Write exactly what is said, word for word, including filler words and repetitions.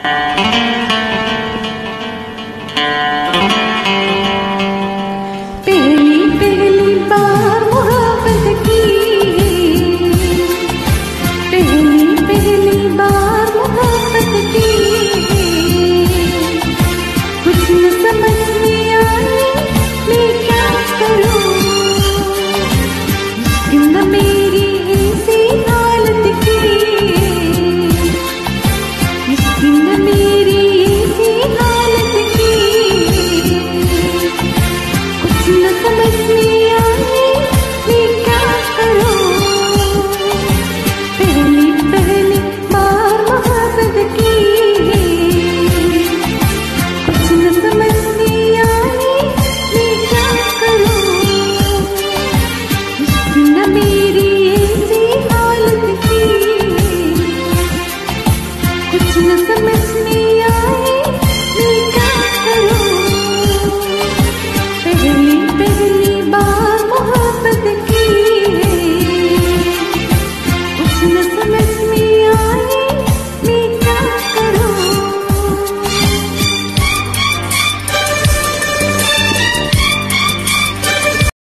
पहली पहली बार मोहब्बत की, पहली पहली बार मोहब्बत की, कुछ न समझ में आए मैं क्या करूं। जिंदा मेरी ऐसी हालत की, जिंदा मेरी ऐसी हालत की, कुछ न समझ में आए मैं क्या करूं। पहली पहली बार मोहब्बत की, कुछ न समझ में आए मैं क्या करूं। जिंदा मेरी ऐसी हालत की, कुछ न समझ में